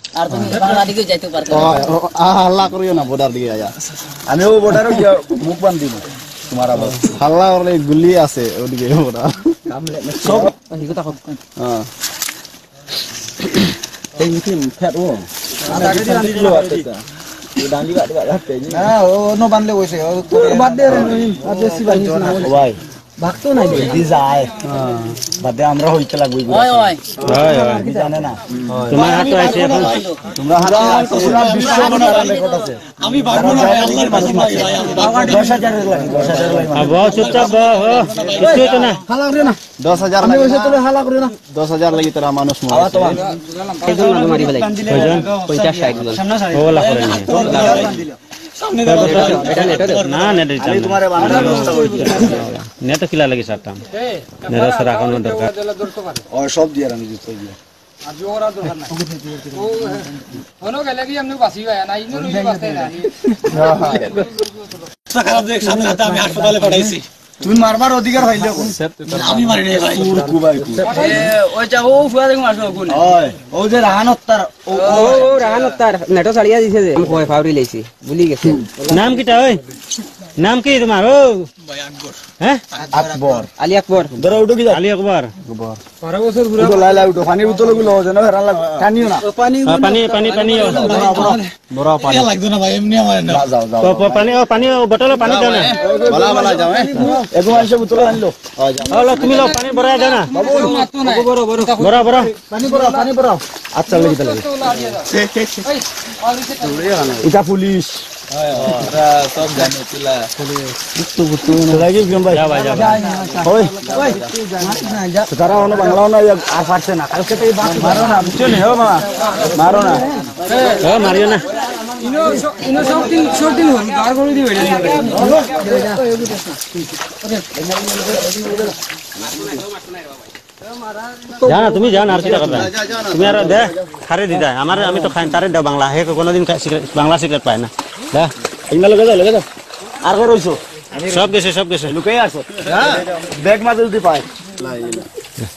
আর তুমি বাংলা দিকে যাইতে পারছো হাল্লা করিও না বর্ডার দিকে আয়া আমি ও বর্ডারে মুখ বান্ধি না তোমার আবার হাল্লা করলে গুলি আছে ওদিকে বর্ডার সব হ্যাঁ এই মিটিং ফ্যাট ও ডান্ডি বাদ হাতে না ও নো বানলে কইছে ও বাদ দে আর বেশি বানিস না ভাই ভাগতো নাই দি যায় বাদে আমরা হইতে লাগবই ওই ওই কি জানে না তোমার হাতে আছে এখন তোমরা হাতে পুরো বিশ্ব মনার রেকর্ড আছে আমি ভাগবো না আল্লাহর মাঝে মাঝে 10000 এর লাগে 10000 এর লাগে আবার চুপচাপ বহ কিছু তো না হালা করে না 10000 আমি কইছে তোরে হালা করে না 10000 লাগি তোরা মানুষ আওয়া তোমার কয়জন মারি ফেলাই কয়জন 50 60 জন ওলা করে নি সামনে দাও এটা না নেট আমি তোমারে বানানোর ব্যবস্থা করি নেট কিলা লাগি সারতাম নেট সারা কোন দরকার ও সব দিয়ে আমি দিতে দিয়ে আজি ওরা দরকার নাই ও হনো গেলে কি আমনে বাসি গায় না ইনো রই বাসতে না খারাপ দেখ সামনে হাতে আমি হাসপাতালে পাঠাইছি তুমি মারবার অধিকার হইলে আমি মারি নাই ভাই কুবাই ওই যা ও ফুয়া দেখো আসো কোন ওই ও যে রাহানত্তার ও রাহানত্তার নেটো ছাড়িয়া দিছে যে কয় ফাউরি লাইছি ভুলি গেছে নাম কিটা ওই নাম কি তোমার ও ভাই আকবর হ্যাঁ আকবর আলী আকবর ধরো উঠো কি আলী আকবর 12 বছর ঘুরে উঠো লাই লাই উঠো পানির বোতল গুলো যেন হেরান লাগ টানিও না পানি পানি বড় পানি লাগবে না ভাই এমনি আমার না যাও যাও পানি বটল পানি দাও না বালা বালা যাও এগো আইসে বোতল আনলো হলো তুমি লো পানি ভরা দাও না বড় পানি বড় আচ্ছা লাগি তাহলে এটা পুলিশ সব জানো তুলা লাগি গম ভাই যাও ভাই যাও ওই তারা অন্য বাংলাও না আর পারছে না কালকে তো মারো না বুঝছো না ও মামা মারো না ও মারিও না ইনো সব দিন হল গার করে দিবে জানা তুমি জানা আর কি করবে তুমি আর দে খারে দি দাও আমার আমি তো খাই তারে দাও বাংলা হে কোনদিন বাংলা সিগারেট পায় না দে ইংলা লগে যাও আর কই রইছো সব গেছে লুকাই আসো ব্যাগ মাঝে যদি পায়